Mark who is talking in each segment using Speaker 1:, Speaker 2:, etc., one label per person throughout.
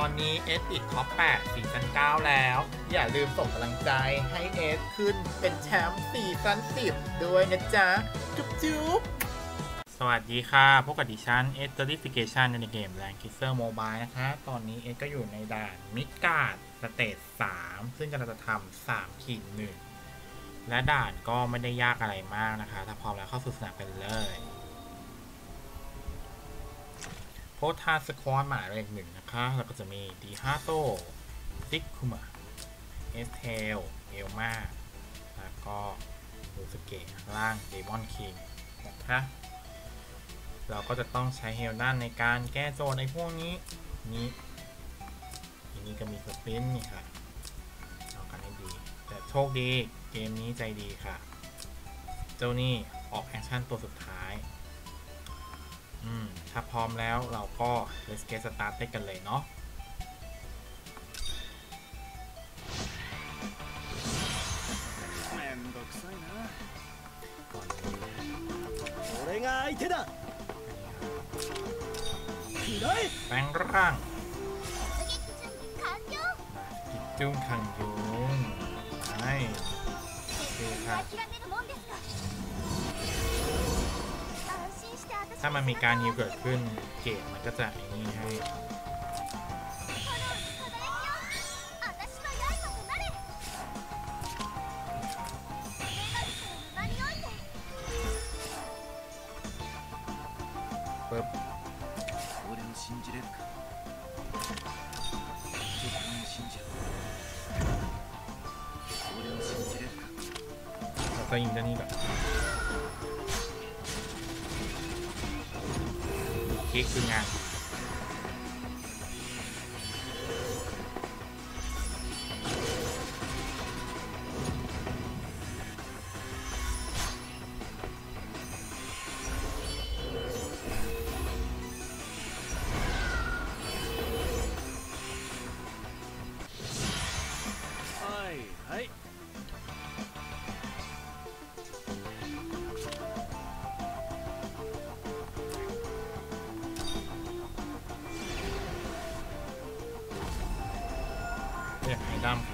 Speaker 1: อนนี้เอสติดท็อป8ซีซั่น9แล้วอย่าลืมส่งกำลังใจให้เอสขึ้นเป็นแชมป์ซีซั่น10ด้วยนะจ๊ะจุ๊บจุ๊บสวัสดีค่ะพบกับดิฉันเอสเตอริฟิเคชันในเกมแรงคิสเซอร์โมบายนะคะตอนนี้เอสก็อยู่ในด่านมิดการ์ดสเตจ3ซึ่งกำลังจะทำ3-1และด่านก็ไม่ได้ยากอะไรมากนะคะถ้าพร้อมแล้วเข้าสู่สนามกันเลยโพสทาสควอตหมายเลข1นะคะแล้วก็จะมีดีฮาโตซิกคุมะเอสเทลเอลมาแล้วก็รูสเกะข้างล่างเดมอนคิงนะคะเราก็จะต้องใช้เฮลนั่นในการแก้โจทย์ในพวกนี้ทีนี้ก็มีสปินนี่ค่ะเอากันให้ดีแต่โชคดีเกมนี้ใจดีค่ะเจ้านี่ออกแอคชั่นตัวสุดท้ายถ้าพร้อมแล้วเราก็ let's get start ได้กันเลยเนาะแปลงร่างกิจุ้งคังยุงใช่คือค่ะถ้ามันมีการฮิวเกิดขึ้นเกมมันก็จะอย่างนี้ให้ปึ๊บแล้วก็ยิงด้านนี้แบบคลิกคืองานเรียกไฮดัมค่ะ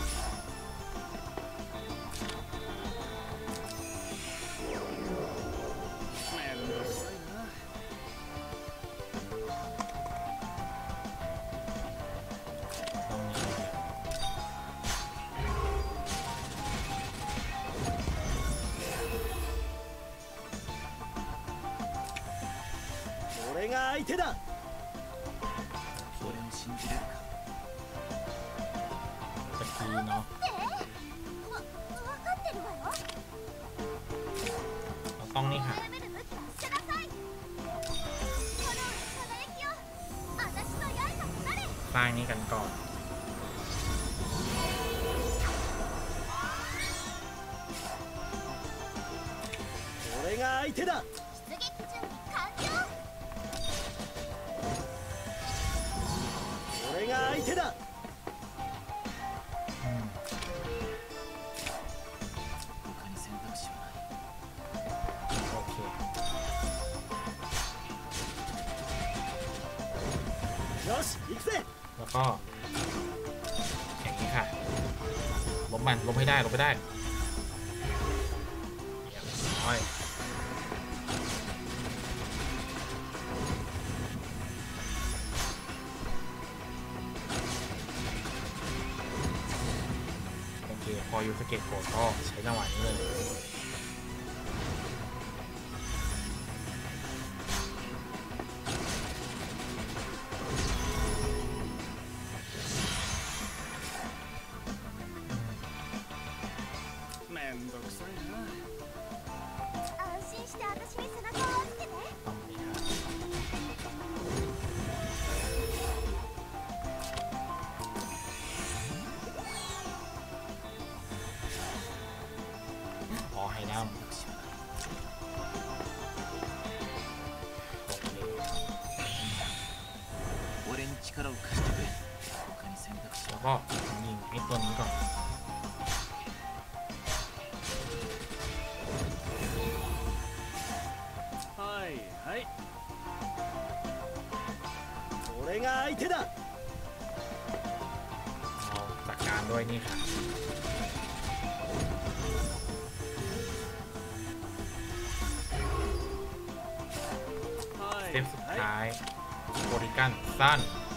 Speaker 2: 俺が相手だ
Speaker 1: เนาะเราต้องนี่ค่ะสร้างนี้กันก่อน
Speaker 2: 俺が相手だ俺が相手だ
Speaker 1: แล้วก็อย่างนี้ค่ะล้มมันล้มให้ได้ล้มไม่ได้เรียบร้อยโอเคพอยูสเกตโกดก็ใช้จังหวะนี้เลยไฮดัมแล้วก็ยิงไอ้ตัวนี้ก่อน
Speaker 2: 俺が相手だ
Speaker 1: ด้วยนี่ค่ะเต็มสุดท้ายโบริกันสั้น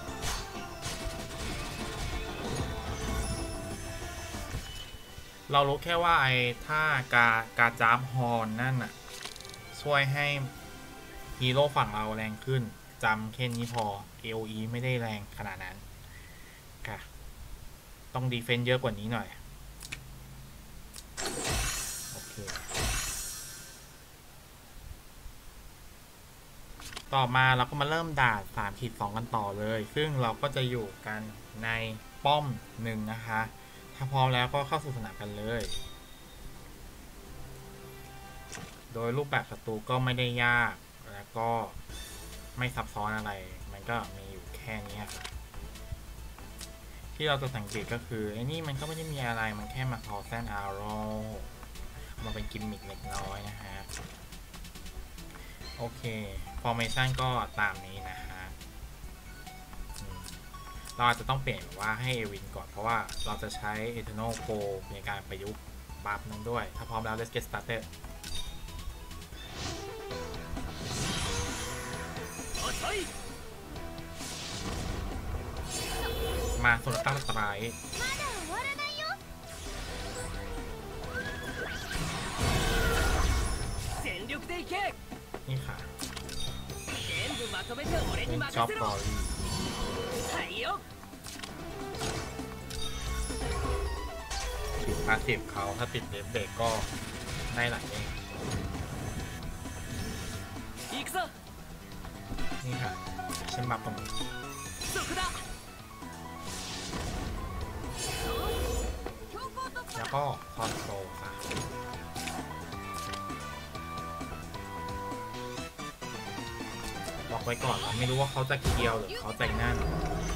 Speaker 1: เรารู้แค่ว่าไอ้ถ้ากาจามฮอนนั่นน่ะช่วยให้ฮีโร่ฝั่งเราแรงขึ้นจำแค่นี้พอ AOE ไม่ได้แรงขนาดนั้นค่ะต้องดีเฟนส์เยอะกว่านี้หน่อยโอเคต่อมาเราก็มาเริ่มด่าน3-2 กันต่อเลยซึ่งเราก็จะอยู่กันในป้อมหนึ่งนะคะถ้าพร้อมแล้วก็เข้าสู่สนามกันเลยโดยรูปแบบศัตรูก็ไม่ได้ยากแล้วก็ไม่ซับซ้อนอะไรมันก็มีอยู่แค่นี้ค่ะที่เราจะสังเกตก็คือไอ้นี่มันก็ไม่ได้มีอะไรมันแค่มาทอแซนอาร์โรมาเป็นกิมมิคเล็กน้อยนะฮะโอเคฟอร์เมชันก็ตามนี้นะฮะเราอาจจะต้องเปลี่ยนว่าให้เอวินก่อนเพราะว่าเราจะใช้ Eternal Go ในการประยุกต์บัฟนั้นด้วยถ้าพร้อมแล้ว let's get started มาโซนตั้งสไตร์นี่ค่ะช็อปบอลลี่ติดพาสซีฟเขาถ้าติดเดฟเบรกก็ได้หลายเองนี่ค่ะฉันมาตรงนี้แล้วก็คอนโซลค่ะบอกไว้ก่อนเราไม่รู้ว่าเขาจะเคียวหรือเขาใจนั่น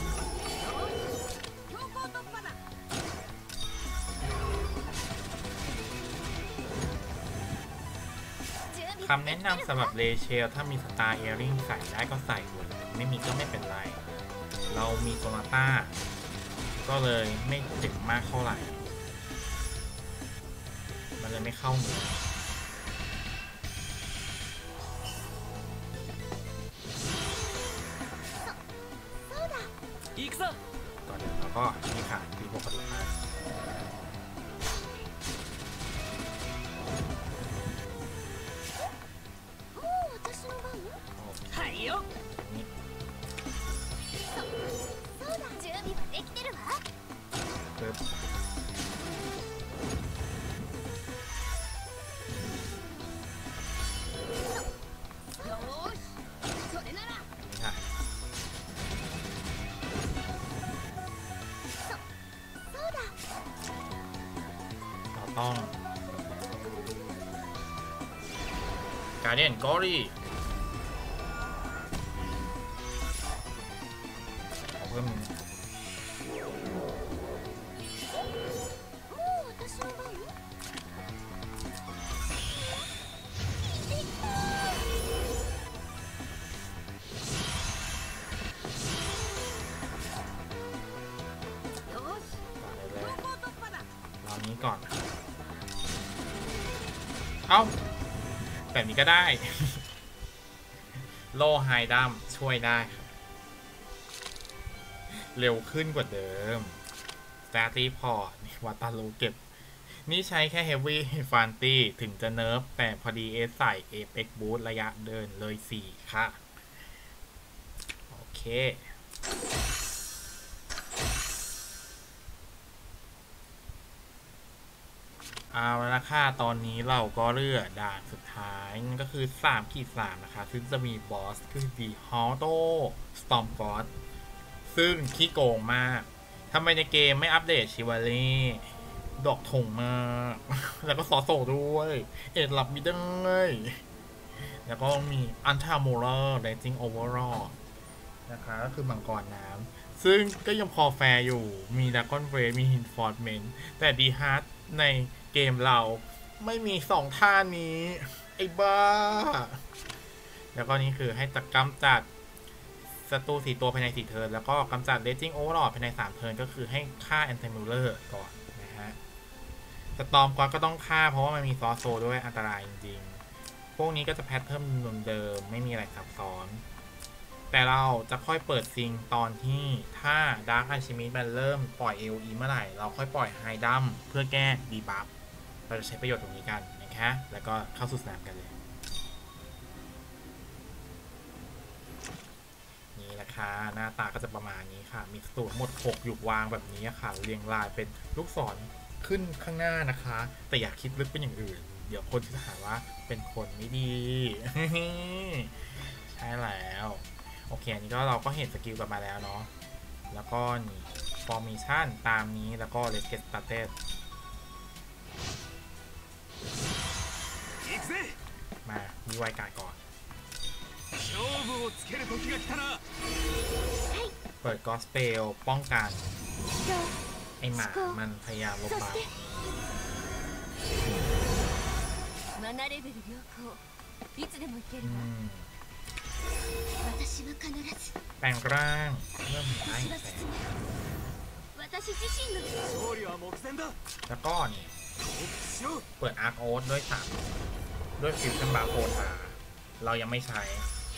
Speaker 1: คำแนะนำสำหรับเลเชลถ้ามีสตาร์เอริงใส่ได้ก็ใส่เลยไม่มีก็ไม่เป็นไรเรามีโซนาต้าก็เลยไม่เจ็บมากเท่าไหร่มันเลยไม่เข้ามือก่อนเดี๋ยวเราก็นี่ค่ะตีพวกกระดูกมาต้องการเดียนกอรี่เพิ่มเรานี้ก่อนเอ้าแบบนี้ก็ได้ โลไฮดัมช่วยได้เร็วขึ้นกว่าเดิมสแตตี้พอร์ตวัตตาโลเก็บนี่ใช้แค่เฮฟวี่ฟันตี้ถึงจะเนิร์ฟแต่พอดีเอสใส่เอฟเอ็กบูสระยะเดินเลย4ค่ะโอเคเอาละค่ะตอนนี้เราก็เลือกด่านสุดท้ายนั่นก็คือ3-3นะคะซึ่งจะมีบอสคือดีฮอโต้สตอมฟอร์ดซึ่งขี้โกงมากทำไมในเกมไม่อัปเดตชิวารีดอกถงมากแล้วก็ซอโซด้วยเอ็ดหลับมิได้แล้วก็มีอันทาโมเลอร์เรจิงโอเวอร์รอลนะคะก็คือมังกรน้ำซึ่งก็ยังพอแฟร์อยู่มีดากอนเวทมีฮินฟอร์ดเมนแต่ดีฮาร์ดในเกมเราไม่มี2ท่านี้ไอ้บ้าแล้วก็นี่คือให้จัดกำจัดศัตรู4ตัวภายใน4เทิร์นแล้วก็กำจัด Raging Overlord ภายใน3เทิร์นก็คือให้ฆ่า Anti-Muller ก่อนนะฮะสตอมก็ต้องฆ่าเพราะว่ามันมีซอสโซด้วยอันตรายจริงๆพวกนี้ก็จะแพทเทิร์นเดิมไม่มีอะไรซับซ้อนแต่เราจะค่อยเปิดซิงตอนที่ถ้า Dark Alchemist มันเริ่มปล่อย AoE เมื่อไหร่เราค่อยปล่อย High Dam เพื่อแก้ดีบัฟเราจะใช้ประโยชน์ตรงนี้กันนะคะแล้วก็เข้าสู่สนามกันเลยนี่แหละค่ะหน้าตาก็จะประมาณนี้ค่ะมีสตูดหมด6อยู่วางแบบนี้ค่ะเรียงรายเป็นลูกศรขึ้นข้างหน้านะคะแต่อยากคิดลึกเป็นอย่างอื่นเดี๋ยวคนจะหาว่าเป็นคนไม่ดี ใช่แล้วโอเคอันนี้ก็เราก็เห็นสกิลกันมาแล้วเนาะแล้วก็นี่ formation ตามนี้แล้วก็ let's get started มามีไวการ์ดก่อนเปิดกอสเปลป้องกันไอหมามันพยายามลบบัฟแปลงร่างเริ่มได้แสงแล้วก็นี่เปิดอาร์คโอ๊ตด้วยด้วยฟิวชั่นบาร์โคทาเรายังไม่ใช้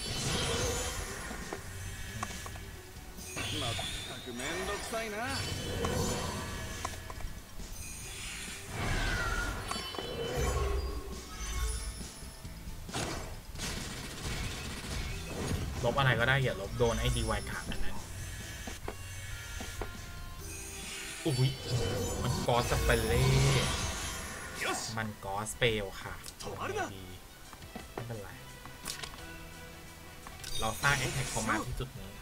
Speaker 1: ลบอะไรก็ได้อย่าลบโดนไอ้ดีไวขาดอันนั้นอุ้ยมันกอสเปเล่มันกอสเปลค่ะดีไม่เป็นไรเราสร้างแอคแท็กคอมมาที่จุดนี้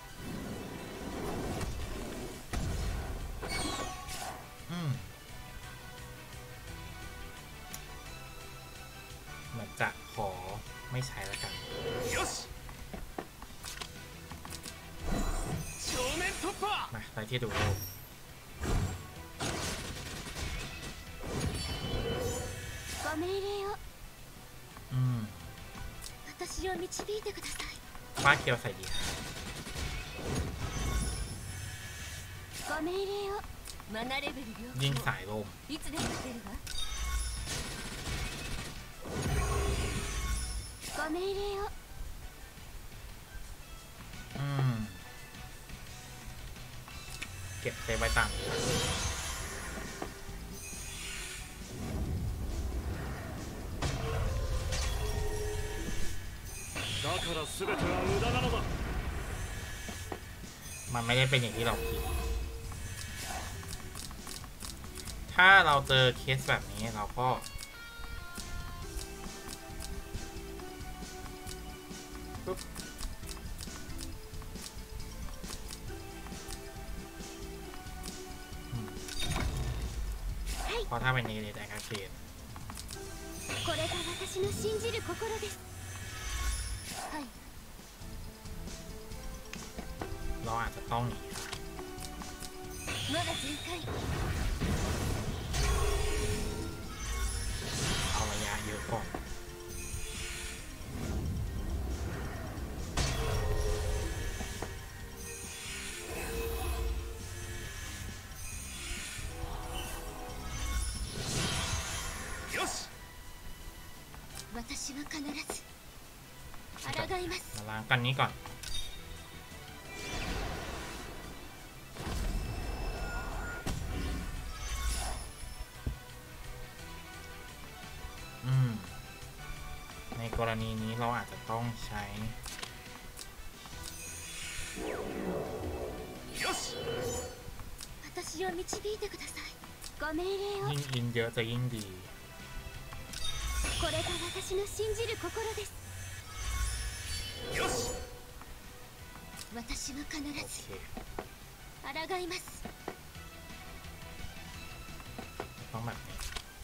Speaker 1: เหมือนจะขอไม่ใช้แล้วกันมาไปที่ดูฟ้าเขียวใส่ดีฮะยิงสายลมเก็บเซฟไว้ตามนี้มันไม่ได้เป็นอย่างที่เราคิดถ้าเราเจอเคสแบบนี้เราก็เพราะถ้าเป็นในแดงอาเคนเราอาจจะต้องหนีเอาระยะเยอะก่อนมาล้างกันนี้ก่อนในกรณีนี้เราอาจจะต้องใช้ยิ่งอินเยอะจะยิ่งดีต้องแบบนี้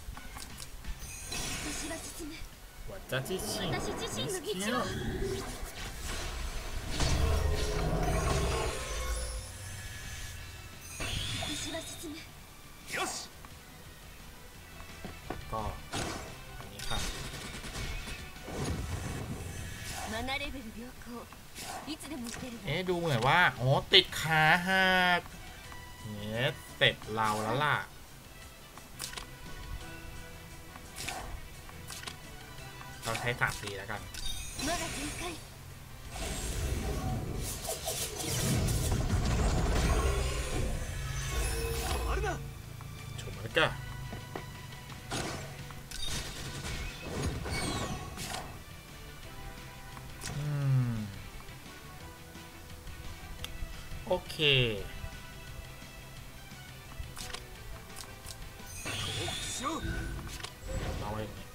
Speaker 1: 私自身の道をก็อันนี้ค่ะดูเหมือนว่าโอ้ติดขาหักเนี่ยเสร็จเราแล้วล่ะเราใช้3 ทีแล้วกันชมแล้วก็โอเคเอาไว้อย่างนี้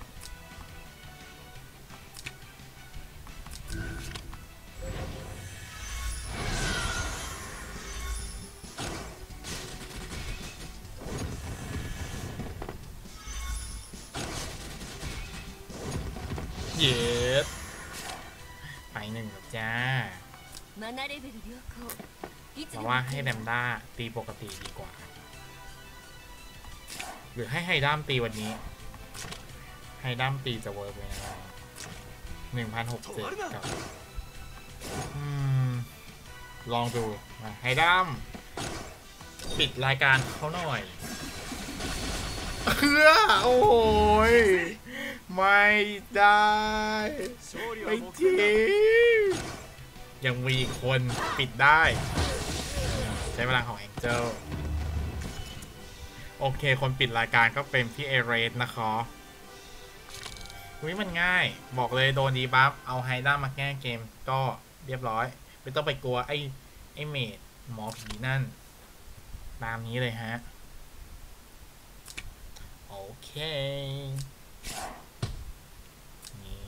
Speaker 1: เย็ดไป1แล้วจ้าเพราะว่าให้แลมด้าตีปกติดีกว่าหรือให้ไฮด้ามตีวันนี้ไฮด้ามตีจะเวิร์กไหมนะ1,060กับลองดูไฮด้ามปิดรายการเขาหน่อยโอ้ยไม่ได้ไม่จริงยังมีคนปิดได้ใช้พลังของแองเจิลโอเคคนปิดรายการก็เป็นพี่เอเรสนะคะมันง่ายบอกเลยโดนดีบัฟเอาไฮด้ามาแก้เกมก็เรียบร้อยไม่ต้องไปกลัวไอ้เมดหมอผีนั่นตามนี้เลยฮะโอเคนี่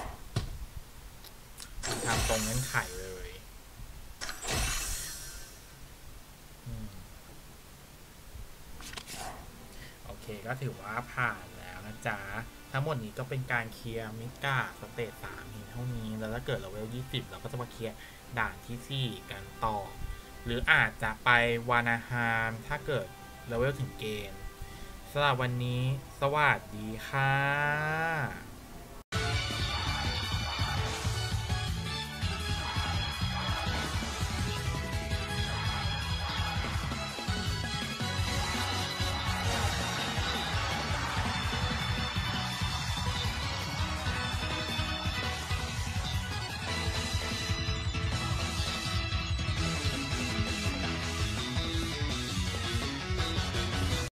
Speaker 1: ทำตรงเงื่อนไขเลยโอเคก็ถือว่าผ่านแล้วนะจ๊ะทั้งหมดนี้ก็เป็นการเคลียร์มิกาสเตจ3เท่านี้แล้วถ้าเกิดเราเลเวล20เราก็จะมาเคลียร์ด่านที่4กันต่อหรืออาจจะไปวานาฮามถ้าเกิดเลเวลถึงเกณฑ์สำหรับวันนี้สวัสดีค่ะ